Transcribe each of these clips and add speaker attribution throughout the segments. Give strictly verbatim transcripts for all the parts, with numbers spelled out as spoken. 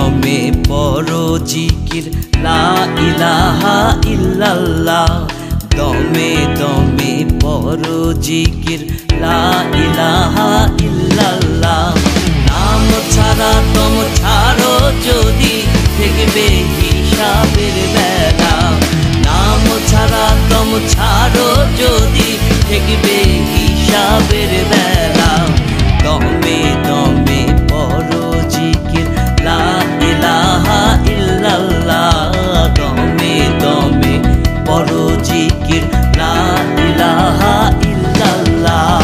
Speaker 1: দমে পড়ো জিকির লা ইলাহা ইল্লাল্লাহ। দমে দমে পড়ো জিকির লা ইলাহা ইল্লাল্লাহ। নাম ছাড়া দম ছাড়ো যদি দেখবে হিসাবের বেলা। নাম ছাড়া দম ছাড়ো যদি দেখবে হিসাবের বেলা। দমে দমে পড়ো জিকির লা ইলাহা ইল্লাল্লাহ। দমে দমে পড়ো জিকির লা ইলাহা ইল্লাল্লাহ।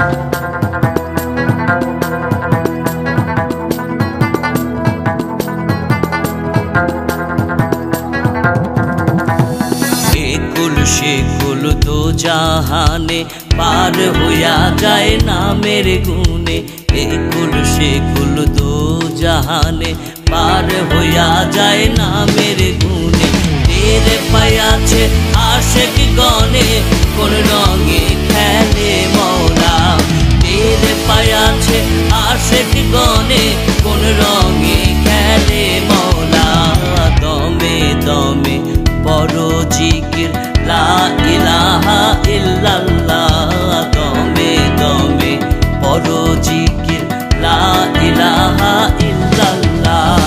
Speaker 1: সেকুল দো জাহানে পার হইয়া যায় নামের গুণে। একুল সেকুল দো জাহানে পার হইয়া যায় নামের গুণে। টের পাইয়াছে আশেক গনে কোন রঙে খেলে মওলা। টের পাইয়াছে আশেক গনে কোন রঙে খেলে মওলা। দমে দমে পড়ো জিকির লা ইলাহা ইল্লাল্লাহ। দমে দমে পড়ো জিকির লা ইলাহা ইল্লাল্লাহ।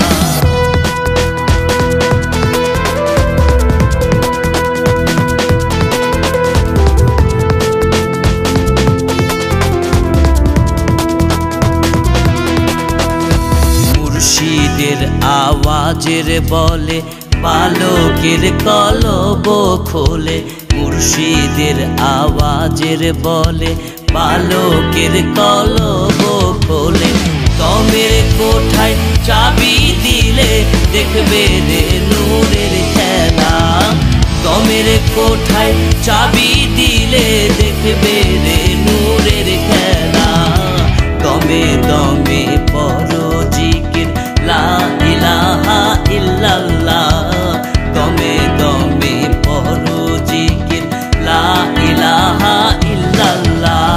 Speaker 1: মুর্শিদের আওয়াজের বলে বালকের কলব খোলে। মুর্শিদের আওয়াজের বলে বালকের কলব খোলে। দমের কোঠায় চাবি দিলে দেখবে রে নূরের খেলা। দমের কোঠায় চাবি দিলে দেখবে রে নূরের খেলা। দমে দমে পড়ো জিকির লা ইলাহা ইল্লাল্লাহ। দমে দমে পড়ো জিকির লা ইলাহা ইল্লাল্লাহ।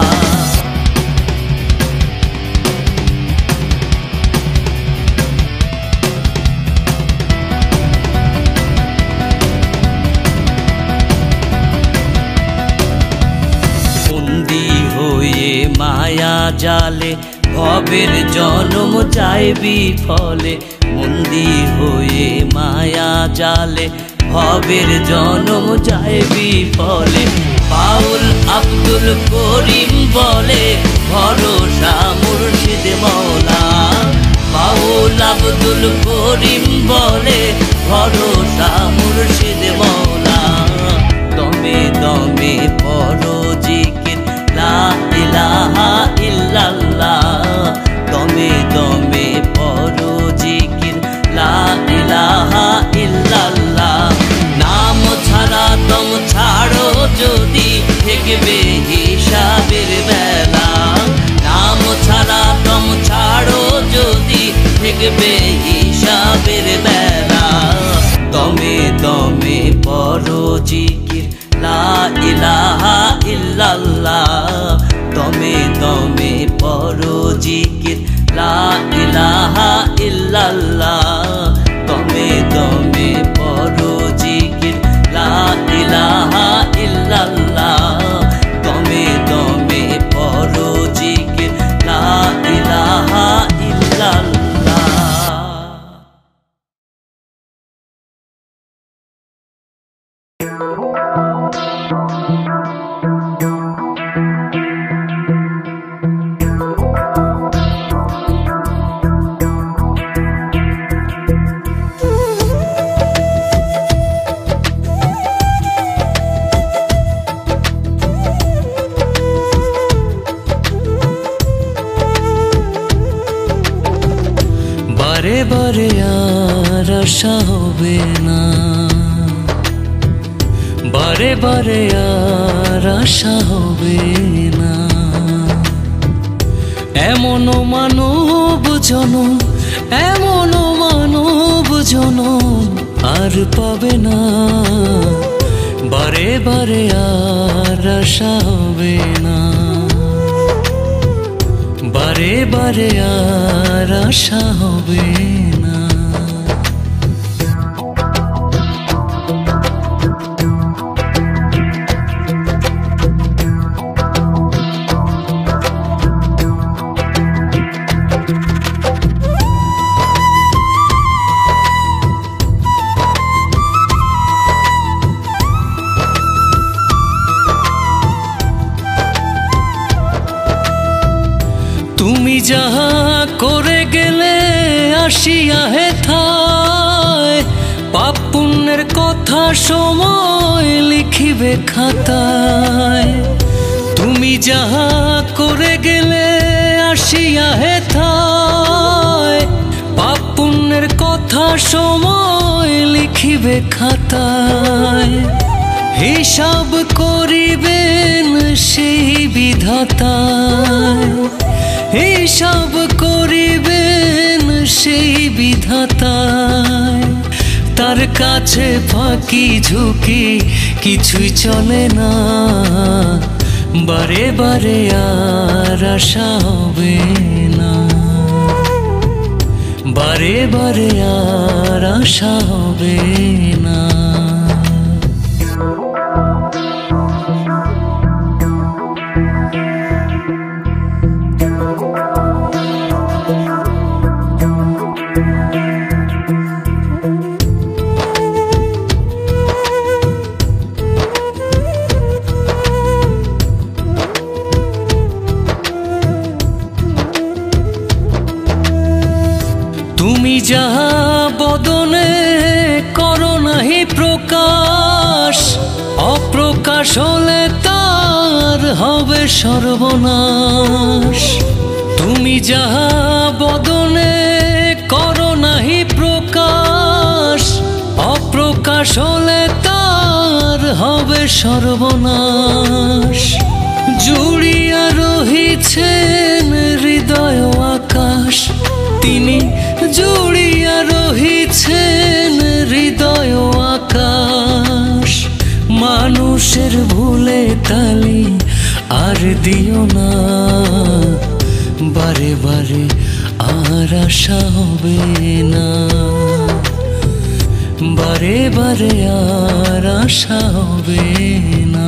Speaker 1: বন্দী হয়ে মায়া জালে ভবের জন্ম যায় বিফলে। বন্দী হয়ে মায়া জালে ভবের জন্ম যায় বিফলে। বাউল আব্দুল করিম বলে ভরসা মুর্শিদ মওলা। বাউল আব্দুল করিম বলে ভরসা মুর্শিদ মওলা। দমে দমে পড়ো জিকির লা ইলাহা ইল্লাল্লাহ। দমে দমে পড়ো জিকির লা ইলাহা ইল্লাল্লাহ। নাম ছাড়া দম ছাড়ো যদি দেখবে হিসাবের বেলা। নাম ছাড়া দম ছাড়ো যদি দেখবে হিসাবের বেলা। দমে দমে পড়ো জিকির লা ইলাহা ইল্লাল্লাহ। দমে দমে পড়ো জিকির লা ইলাহা ইল্লাল্লাহ। দমে দমে পড়ো জিকির লা ইলাহা ইল্লাল্লাহ। দমে দমে পড়ো জিকির লা ইলাহা ইল্লাল্লাহ।
Speaker 2: বারে বারে আর আশা হবে না। বারে বারে আর আশা হবে না। এমন মানব জনম এমন মানব জনম আর পাবে না। বারে বারে আর আশা হবে না। বারে বারে আর আশা হবে না। আসিয়া হেথায় পাপ পুণ্যের কথা সময় লিখিবে খাতায়। তুমি যাহা করে গেলে আসিয়া হেথায় পাপ পুণ্যের কথা সময় লিখিবে খাতায়। হিসাব করিবেন সেই বিধাতায়, হিসাব করিবেন সেই বিধাতায়। তার কাছে ফাঁকি ঝুঁকি কিছুই চলে না, বারে বারে আর আশা হবে না, বারে বারে আর আশা হবে না। তুমি যাহা বদনে করো নাহি প্রকাশ, অপ্রকাশ হলে তার হবে সর্বনাশ। তুমি যাহা বদনে করো নাহি প্রকাশ, অপ্রকাশ হলে তার হবে সর্বনাশ। জুড়িয়া রহিছেন হৃদয় আকাশ, তিনি জুড়িয়া রহিছেন হৃদয় আকাশ। মানুষের ভুলে তালি আর দিও না, বারে বারে আর আশা হবে না, বারে বারে আর আশা হবে না।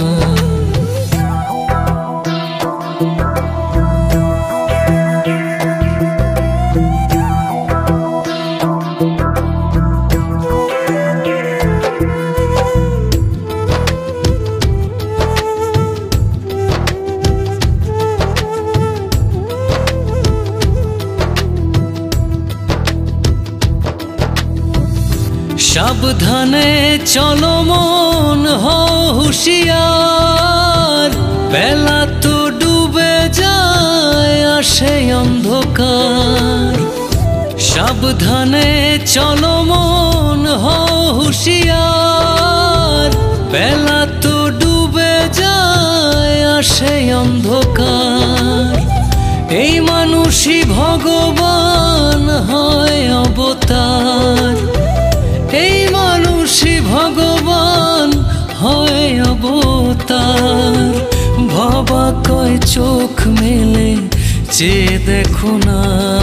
Speaker 2: সাবধানে চলো মন হও হুঁশিয়ার, বেলা তো ডুবে যায় আসে অন্ধকার। সাবধানে চলো মন হও হুঁশিয়ার, বেলা তো ডুবে যায় আসে অন্ধকার। এই মানুষই ভগবান হয় অবতার, এই মানুষই ভগবান হয় অবতার। ভাবা কয় চোখ মেলে চেয়ে দেখো না,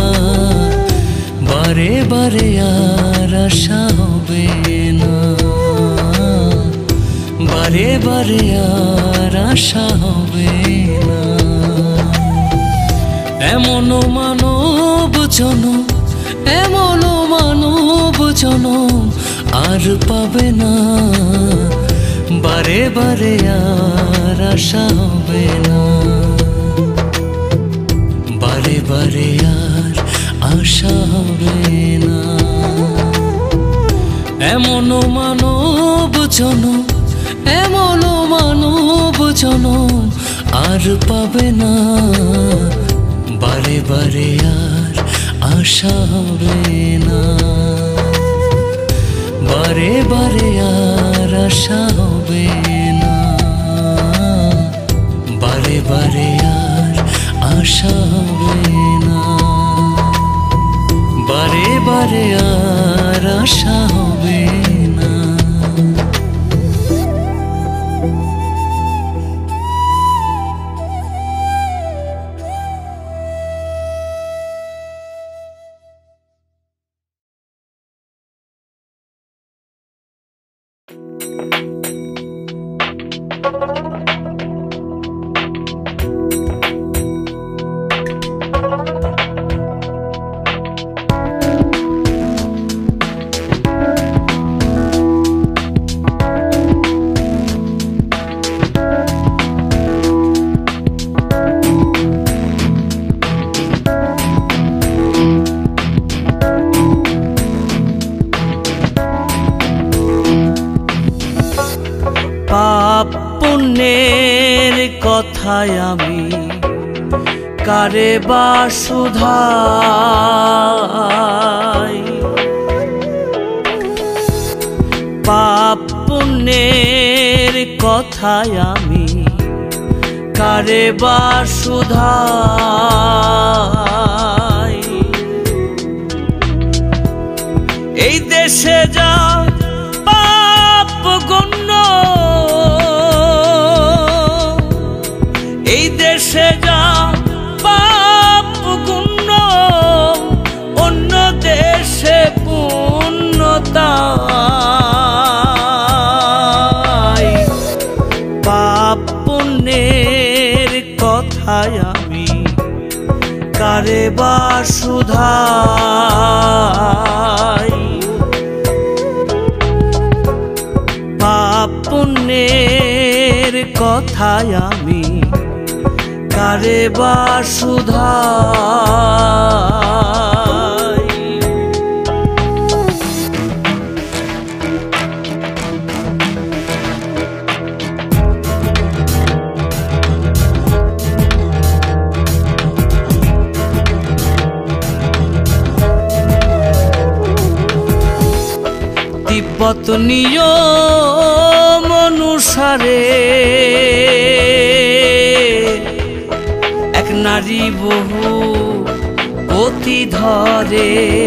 Speaker 2: বারে বারে আর আশা হবে না, বারে বারে আর আশা হবে না। এমনও মানব জনম, এমনও মানব জনম আর পাবে না, বারে বারে আর আশা হবে না, বারে বারে আর আশা হবে না। এমনও মানব জনম, এমনও মানব জনম আর পাবে না, বারে বারে আর আশা হবে না, বারে বারে আর আশা হবে না, বারে বারে আর আশা হবে না, বারে বারে আর আশা হবে না।
Speaker 1: পাপ পুণ্যের কথায় আমি কারে বা শুধাই, পাপ পুণ্যের কথায় আমি কারে বা শুধাই। এই দেশে যা পাপ গণ্য, এই দেশে যা পাপ গণ্য, অন্য দেশে পুণ্যতা। পাপ পুণ্যের কথায় আমি কারে বা শুধাই, পাপ পুণ্যের কথায় আমি কারে বা শুধাই। তিব্বত নিয়ম অনুসারে এক নারী বহু পতি ধরে।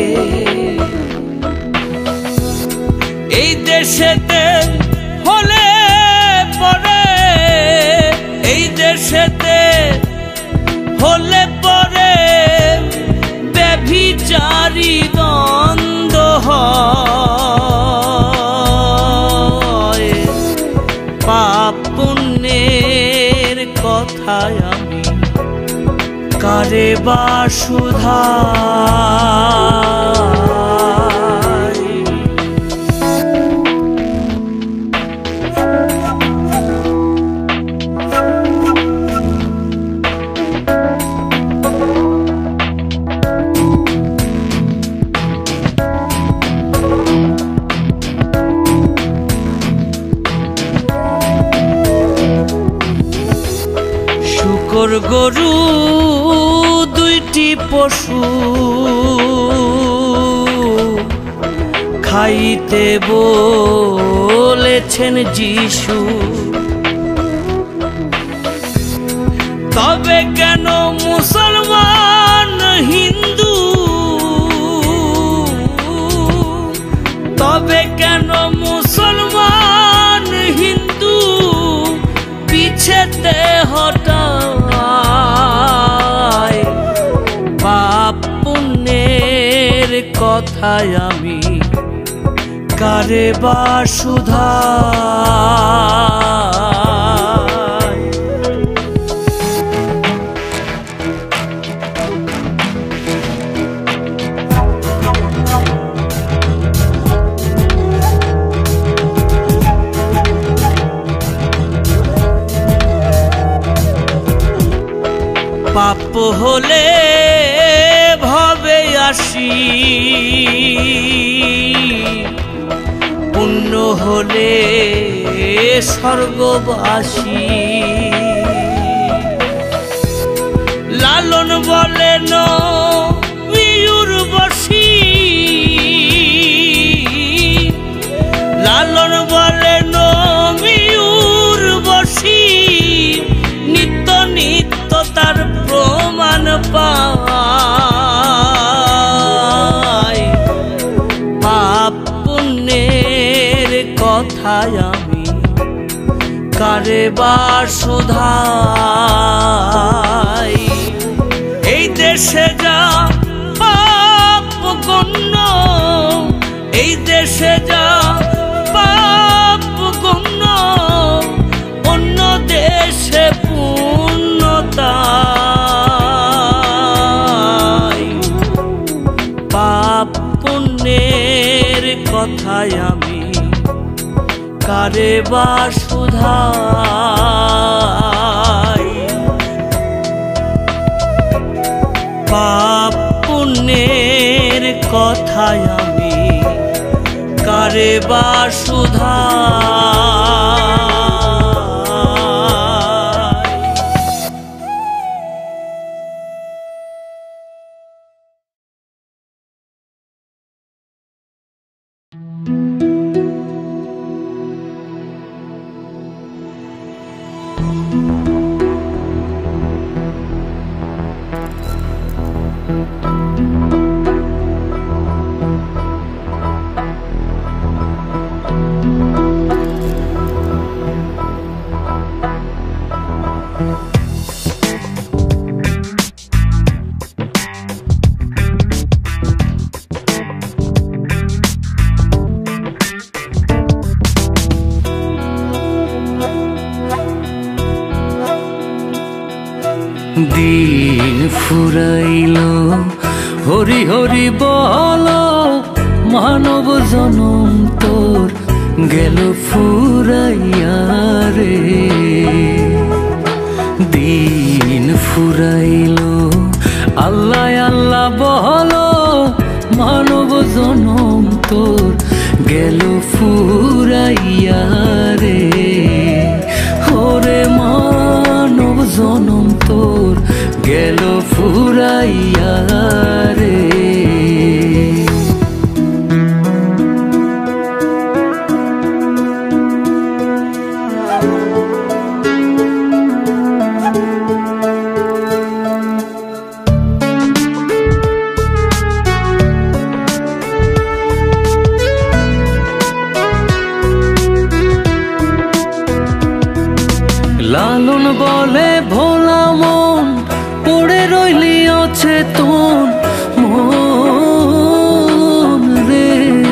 Speaker 1: এই দেশেতে হলে পরে, এই দেশেতে হলে পরে ব্যভিচারী দ্বন্দ্ব হয়। পাপ পুণ্যের কথায় আমি কারে বা শুধাই। শূকর গরু দুইটি পশু খাইতে বলেছেন যিশু, তবে কেন মুসলমান হিন্দু, তবে কেন মুসলমান হিন্দু পিছেতে হটায়। পাপ পুণ্যের কথায় আমি কারে বা শুধাই। পাপ হলে ভবে আসি, পুণ্য হলে স্বর্গবাসী। লালন বলেন ময়ূরবশী, লালন বলেন ময়ূরবশী, নিত্য নিত্য তার প্রমাণ পায়। পাপ পুণ্যের কথায় আমি কারে বা শুধাই। এই দেশে যা পাপ গণ্য, এই দেশে যা পাপ গণ্য, অন্য দেশে পুণ্যতা। পাপ পুণ্যের কথায় আমি কারে বা শুধাই। পাপ পুণ্যের কথায় আমি কারে বা শুধাই।
Speaker 2: দিন ফুরাইলো হরি হরি বল মানব জনম তোর গেল ফুরাইয়া রে দিন ফুরাইলো আল্লাহ আল্লাহ বল মানব জনম তোর গেল ফুরাইয়া রে ওরে মানব জনম তোর গেল ফুরাইয়া রে লালন বলে ভোলা মন পড়ে রইলি অচেতন মন রে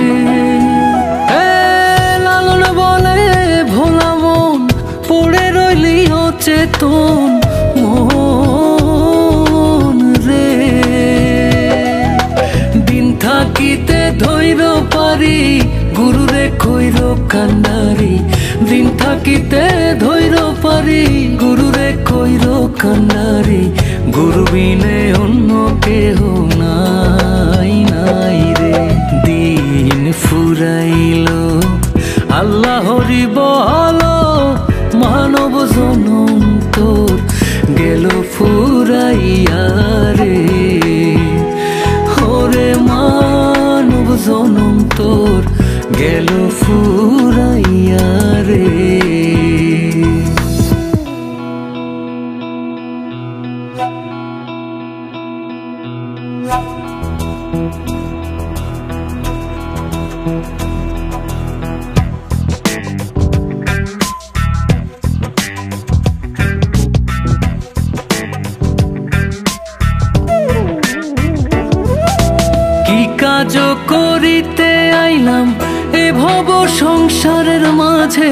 Speaker 2: লালন বলে ভোলা মন পড়ে রইলি অচেতন মন রে দিন থাকিতে ধৈর পারি গুরুরে কইর কান্নারি দিন থাকিতে ধৈর পারি গুরুরে কইর কান্নারি গুরু বিনে অন্য কেহ নাই নাই রে দিন ফুরাইলো আল্লাহ হরি বল মানব জনম তোর গেল ফুরাইয়া রে ওরে মানব জনম তোর গেল ফুরাইয়া রে কি কাজ করিতে আইলাম এ ভব সংসারের মাঝে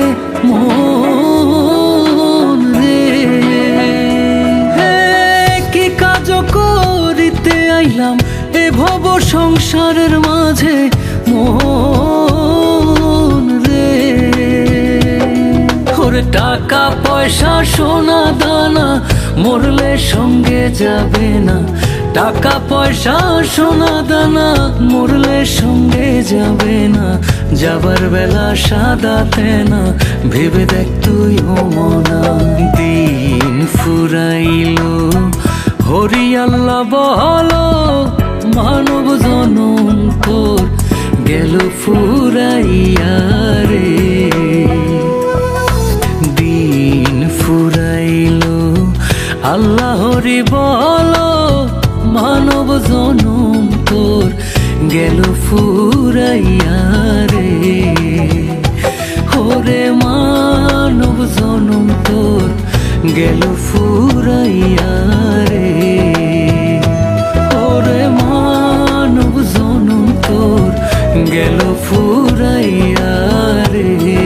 Speaker 2: মন রে কি কাজ করিতে আইলাম এ ভব সংসারের মাঝে মন রে ওরে টাকা পয়সা সোনা দানা মরলে সঙ্গে যাবে না টাকা পয়সা সোনা দানা মরলে সঙ্গে যাবে না যাবার বেলা সাদাতে না ভেবে দেখ তুই ও মনা দিন ফুরাইলো হরি আল্লাহ বল মানব জনম তোর গেল ফুরাইয়া রে দিন ফুরাইলো আল্লাহ হরি বল মানব জনম তোর গেল ফুরাইয়া রে ওরে মানব জনম তোর গেল ফুরাইয়া রে ওরে মানব জনম তোর গেল ফুরাইয়া রে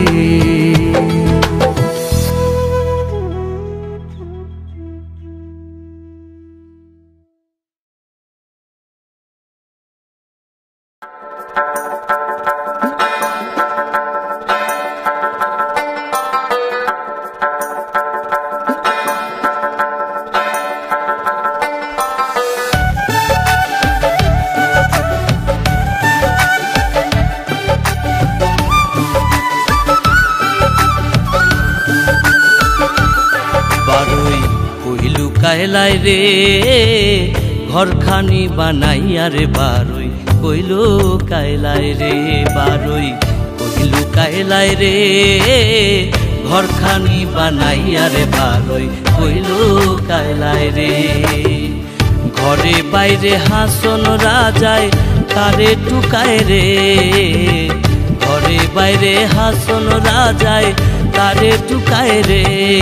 Speaker 1: কায়লাই রে ঘরখানি বানাইয়া রে বারই কইলো কায়লাই রে বারই কইলো কায়লাই রে ঘরখানি বানাইয়া রে বারই কইলো কায়লাই রে ঘরে বাইরে হাসন রাজায় তারে টুকায় রে ঘরে বাইরে হাসন রাজায় তারে টুকায় রে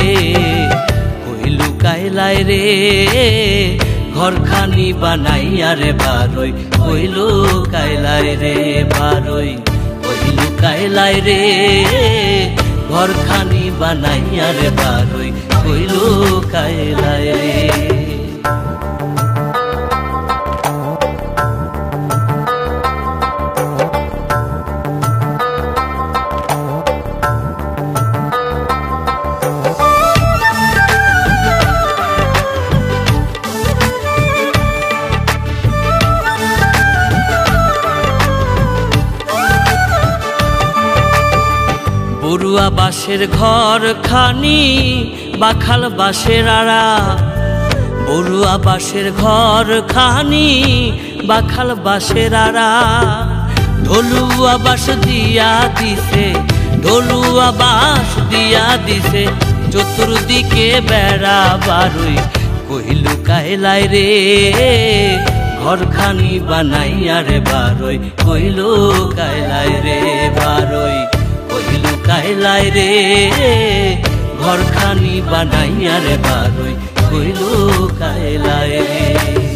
Speaker 1: কায়লাই রে ঘরখানি বানাইয়া রে বারই কইলো কায়লাই রে বারই কইলো কায়লাই রে ঘরখানি বানাইয়া রে বারই কইলো কায়লাই রে বড়ুয়া বাঁশের ঘর খানি বাখাল বাঁশের আড়া, বড়ুয়া বাঁশের ঘর খানি বাখাল বাঁশের আড়া। ঢোলুয়া বাঁশ দিয়া দিছে, ঢোলুয়া বাঁশ দিয়া দিছে, চতুর্দিকে বেড়া বারুই কহিলু কায়লায় রে, ঘরখানি বানাইয়া রে বারুই কইলু কায়লায় রে বারুই কইলু কায়লায় রে, ঘরখানি বানাইয়া রে বারুই কইলু কায়লায় রে।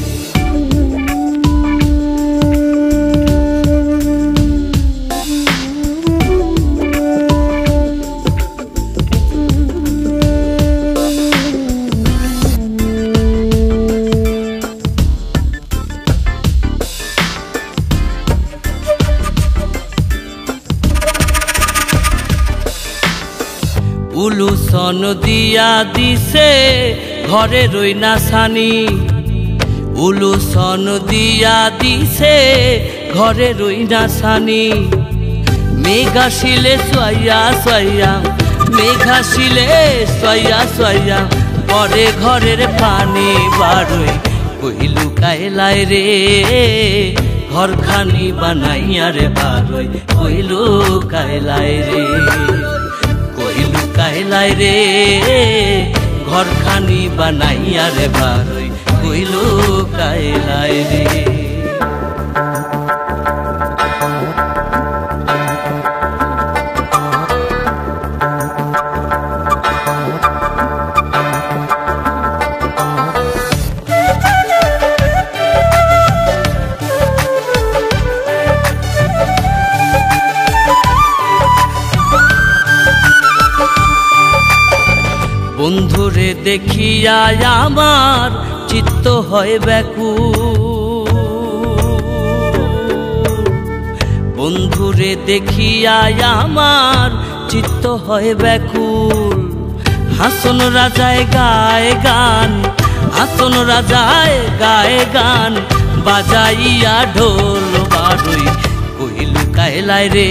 Speaker 1: উলু সন দিয়া দিছে ঘরে রইনা সানি, উলু সন দিয়া দিছে ঘরে রইনা সানি। মেঘা শিলে সোয়া সোয়া, মেঘা শিলে সোয়া সোয়া, পরে ঘরের পানি বারুই কইলু কায়লায় রে, ঘরখানি বানাইয়া রে বারুই কইলু কায়লায় রে, কইলু কায়লায় রে, ঘরখানি বানাইয়া রে বারুই কইলু কায়লায় রে। বন্ধুরে দেখিয়া আমার চিত্ত হয় ব্যাকুল, বন্ধুরে দেখিয়া আমার চিত্ত হয় ব্যাকুল। হাসন রাজায় গায়ে গান, হাসন রাজায় গায়ে গান, বাজাইয়া ঢোল বারুই কইলু কায়লায় রে,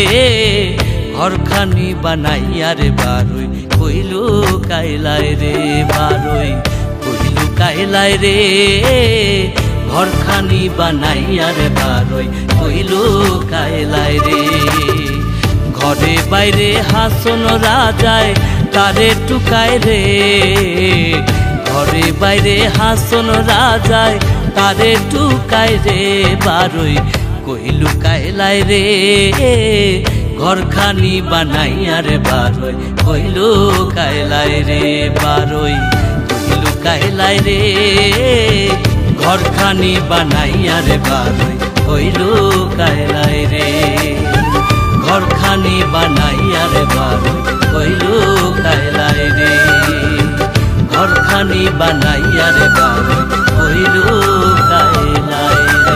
Speaker 1: ঘরখানি বানাইয়া রে বারুই কইলু কায়লায় রে বারুই কইলু কায়লায় রে, ঘরখানি বানাইয়া রে বারুই কইলু কায়লায় রে। ঘরে বাইরে হাসন রাজায় তারে টুকায় রে, ঘরে বাইরে হাসন রাজায় তারে টুকায় রে বারুই কইলু কায়লায় রে, ঘরখানি বানাইয়া রে বারুই কইলু কায়লায় রে বারুই কইলু কায়লায় রে, ঘরখানি বানাইয়া রে বারুই কইলু কায়লায় রে, ঘরখানি বানাইয়া রে বারুই কইলু কায়লায় রে, ঘরখানি বানাইয়া রে বারুই কইলু কায়লায় রে।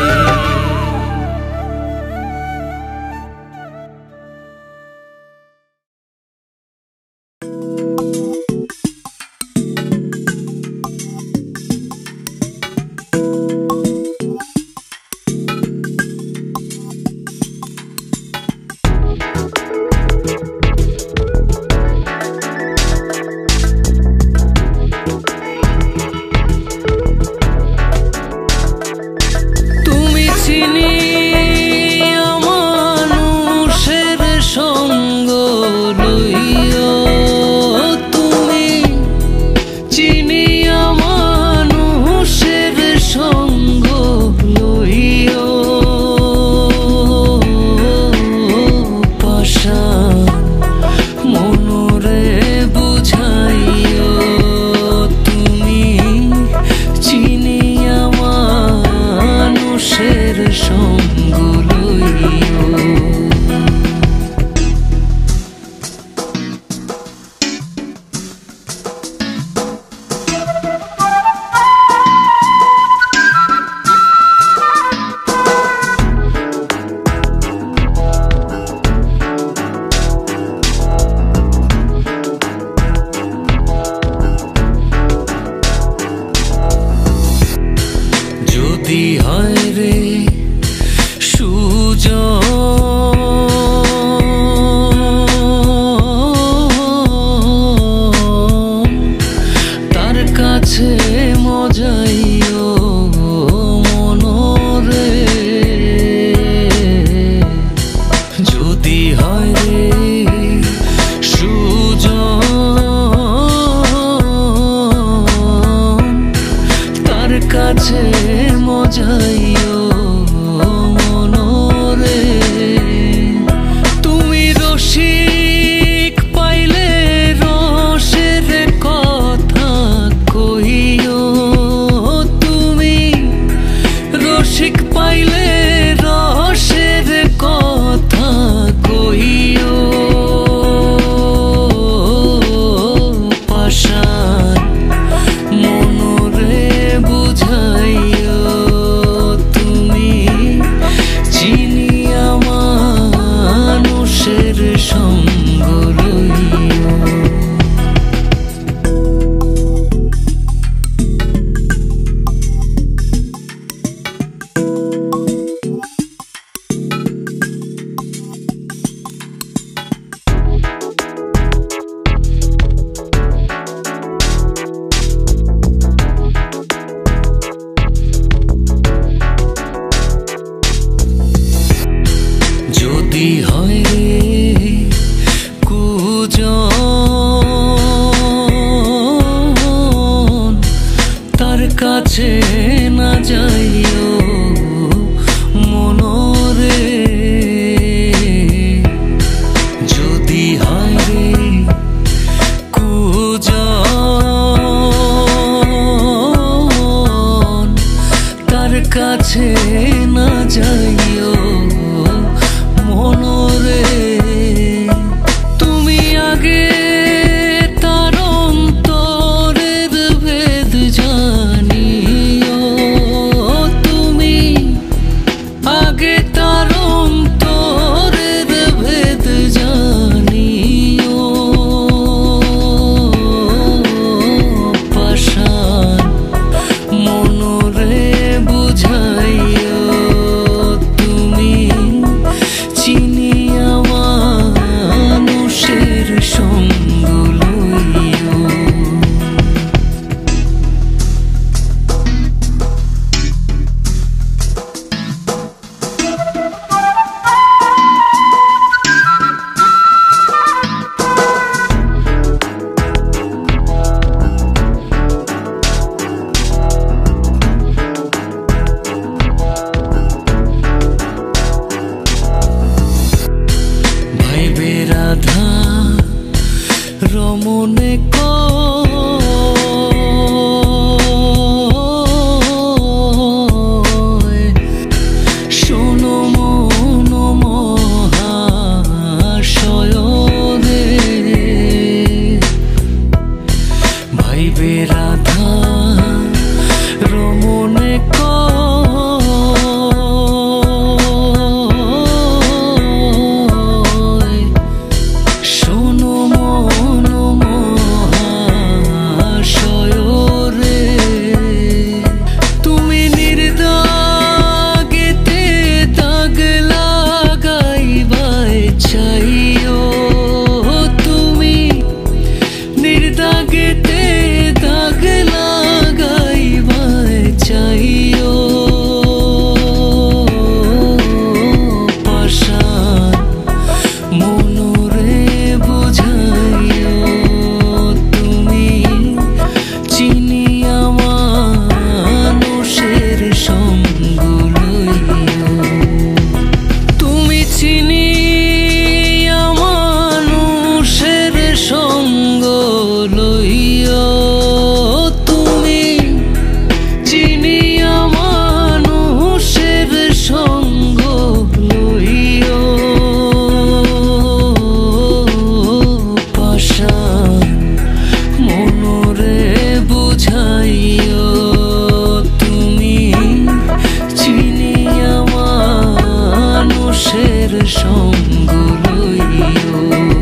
Speaker 2: হায় রে কুজন তার কাছে না যাইও মনরে তুমি আগে তার অন্তরের ভেদ জানিও তুমি আগে তার অন্তরের ভেদ জানিও পাষাণ মনরে বুঝাইও তুমি চিনিয়া মানুষের সঙ্গ লইও ভাইবে রাধা রমনে কয় শোনো মন মহাশয় রে ভাইবে রাধা রমনে কয় শোনো মন মহাশয় রে তুমি নির্দাগেতে দাগ লাগাইবাই চাইও তুমি নির্দাগেতে দাগ লাগাইবাই চাইও পাষাণ মনরে বুঝাইও তুমি চিনিয়া মানুষের সঙ্গ লইও তুমি চিনিয়া মানুষের সঙ্গ লইও তুমি চিনিয়া মানুষের সঙ্গ লইও পাষাণ মনরে বুঝাইও তুমি চিনিয়া মানুষের সঙ্গ লইও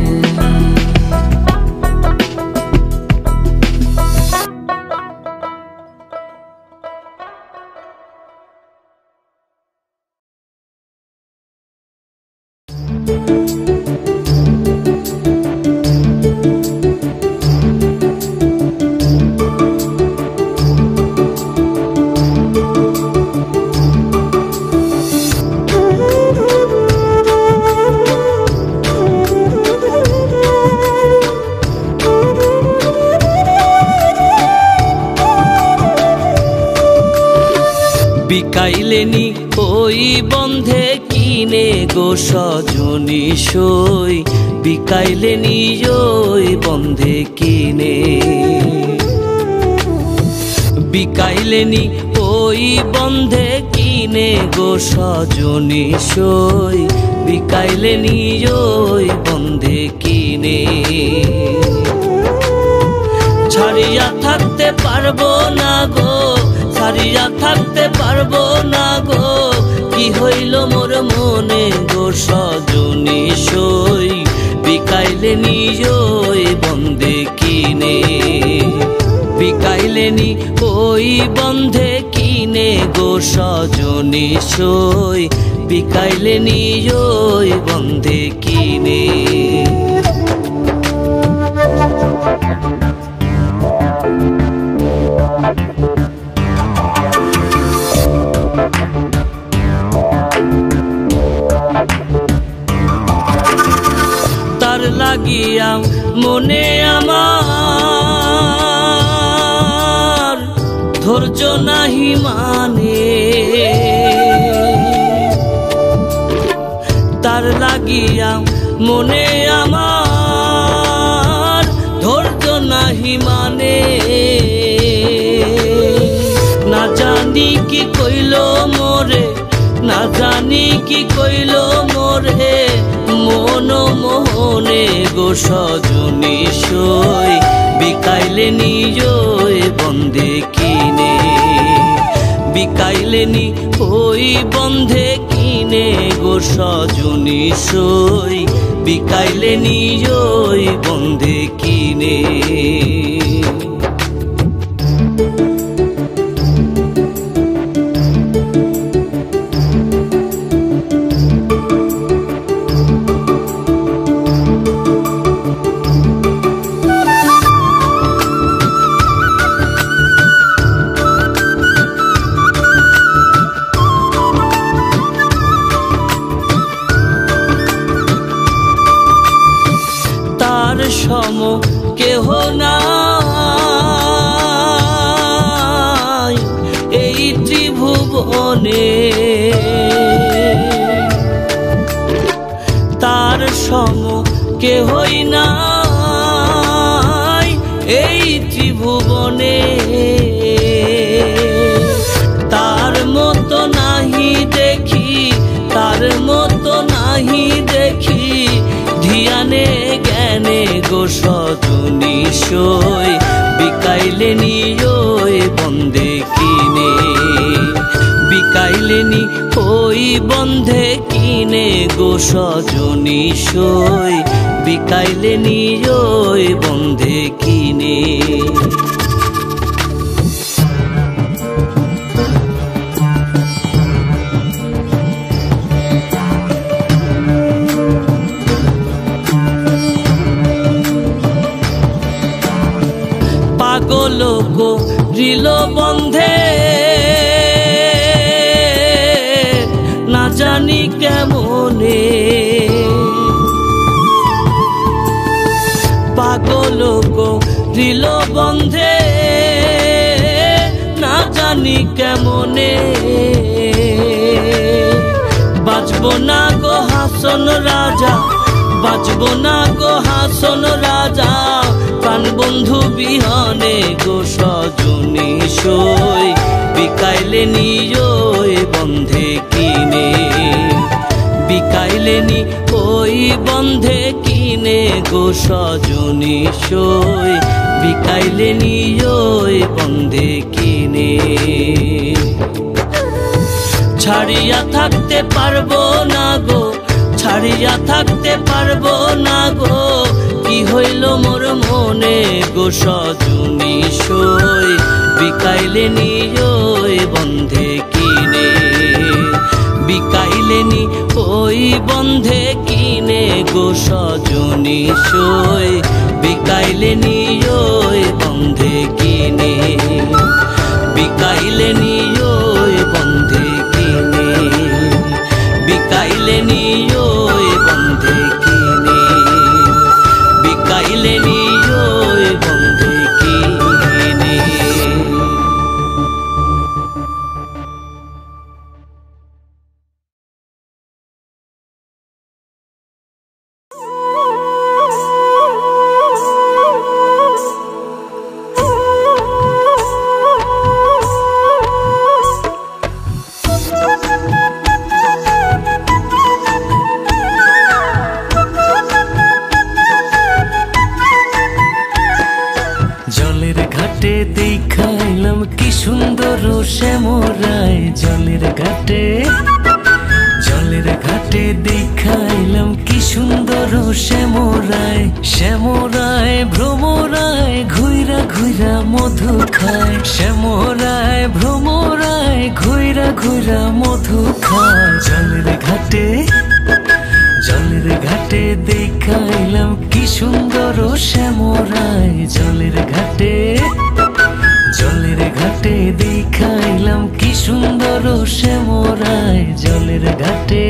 Speaker 1: বিকাইলেনি ওই বন্ধে কিনে গো সজনী সই বিকাইলেনি ওই বন্ধে কিনে বিকাইলেনি ওই বন্ধে কিনে গো সজনী সই বিকাইলেনি ওই বন্ধে কিনে ছাড়িয়া থাকতে পারবো না গো ছাড়িয়া থাকতে পারবো না গো কি হইল মোর মনে গো সজনী সই বিকাইলেনি ওই বন্ধে কিনে বিকাইলেনি ওই বন্ধে কিনে গো সজনী সই বিকাইলেনি ওই বন্ধে কিনে তার লাগিয়া মনে আমার ধৈর্য নাহি মানে তার লাগিয়া মনে আমার জানি কি কইল মোরে মন মোহনে গো সজনী সই বিকাইলে নিজ বন্ধে কিনে বিকাইলে নি ওই বন্ধে কিনে গো সজনী সই বিকাইলে নিজ বন্ধে কিনে সম কেহ নাই এই ত্রিভুবনে তার সম কেহই নাই এই ত্রিভুবনে তার মতো নাহি দেখি তার মতো নাহি দেখি ধিয়ানে জ্ঞানে গো সজনী সই বিকাইলে নিজ বন্ধে কিনে বিকাইলে নি ওই বন্ধে কিনে গো সজনী সই বিকাইলে নিজ বন্ধে কিনে পাগল করিল বন্ধে না জানি কেমনে পাগল করিল বন্ধে না জানি কেমনে বাঁচব না গো হাসন রাজা বাঁচব না গো হাসন রাজা প্রাণ বন্ধু বিহনে গো সজনী সই বিকাইলে নিজ বন্ধে কিনে বিকাইলে নি ওই বন্ধে কিনে গো সজনী সই বিকাইলে নিজ বন্ধে কিনে ছাড়িয়া থাকতে পারবো না গো ছাড়িয়া থাকতে পারবো না গো কি হইল মোর মনে গো সজনী সই বিকাইলে নিজ বন্ধে কিনে বিকাইলে নি ওই বন্ধে কিনে গো সজনী সই বিকাইলে নিজ বন্ধে কিনে বিকাইলে নিজ বন্ধে কিনে বিকাইলে নিজ বন্ধে কিনে বিকাইলে নিজ বন্ধে কিনে
Speaker 2: জলের ঘাটে দেখাইলাম কি সুন্দর শ্যামরায় জলের ঘাটে জলের ঘাটে দেখাইলাম কি সুন্দর শ্যামরায় শ্যামরায় ভ্রমরায় ঘুইরা ঘুইরা মধু খায় শ্যামরায় ভ্রমরায় ঘুইরা ঘুইরা মধু খায় জলের ঘাটে জলের ঘাটে দেখাইলাম কি সুন্দর শ্যামরায় জলের ঘাটে জলের ঘাটে দেখাইলাম কি সুন্দর শ্যামরায় জলের ঘাটে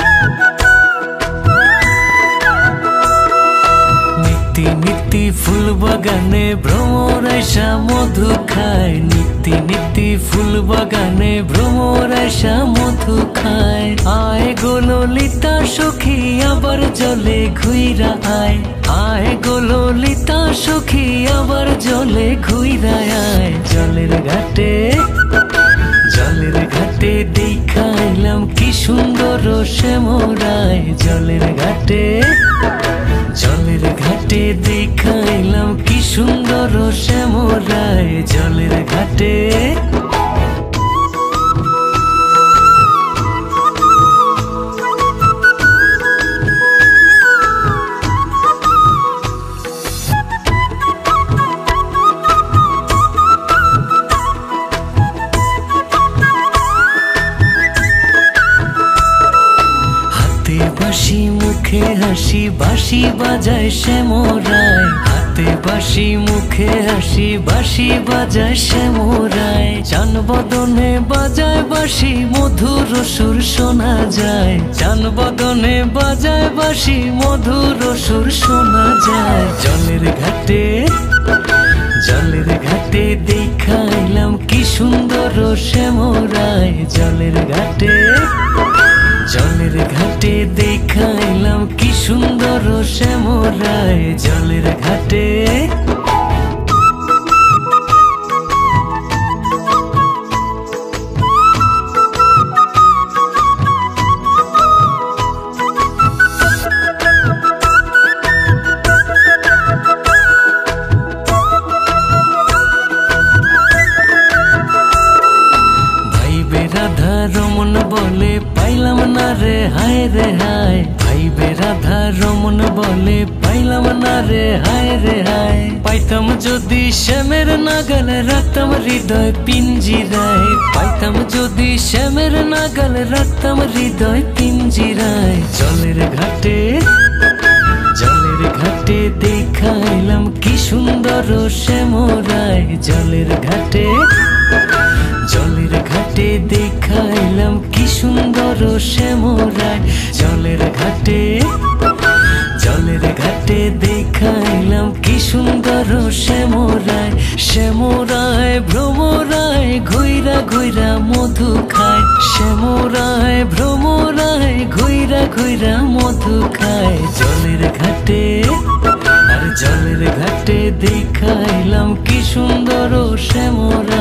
Speaker 2: ফুল বাগানে ভ্রমর আইসা মধু খায়, নিত্যি নিত্যি ফুল বাগানে ভ্রমর আইসা মধু খায়। আয় গো ললিতা সখী আবার জলে ঘুইরা আয়, আয় গো ললিতা সখী আবার জলে ঘুইরা আয়। জলের ঘাটে জলের ঘাটে দেখাইলাম কি সুন্দর শ্যামরায়, জলের ঘাটে জলের ঘাটে দেখাইলাম কি সুন্দর শ্যামরায়, জলের ঘাটে। বাঁশি মুখে হাসি বাঁশি বাজায় শ্যামরায়, হাতে বাঁশি মুখে হাসি বাঁশি বাজায় শ্যামরায়। চান বদনে বাজায় বাঁশি মধুর সুর শোনা যায়, চান বদনে বাজায় বাঁশি মধুর সুর শোনা যায়। জলের ঘাটে জলের ঘাটে দেখাইলাম কি সুন্দর শ্যামরায়, জলের ঘাটে জলের ঘাটে দেখাইলাম কি সুন্দর শ্যামরায়, জলের ঘাটে। রাধা রমন বলে পাইলাম না রে হায় রে হায়, ভাইবে রাধা রমন বলে পাইলাম না রে হায় রে হায়। পাইতাম যদি শ্যামের নাগাল রাখতাম হৃদয় পিঞ্জিরায়, পাইতাম যদি শ্যামের নাগাল রাখতাম হৃদয় পিঞ্জিরায়। জলের ঘাটে জলের ঘাটে দেখাইলাম কি সুন্দর শ্যামরায়, জলের ঘাটে জলের ঘাটে দেখাইলাম কি সুন্দর শ্যামরায়, জলের ঘাটে জলের ঘাটে দেখাইলাম কি সুন্দর শ্যামরায়। শ্যামরায় ভ্রমরায় ঘুইরা ঘুইরা মধু খায়, শ্যামরায় ভ্রমরায় ঘুইরা ঘুইরা মধু খায়। জলের ঘাটে আর জলের ঘাটে দেখাইলাম কি সুন্দর শ্যামরায়।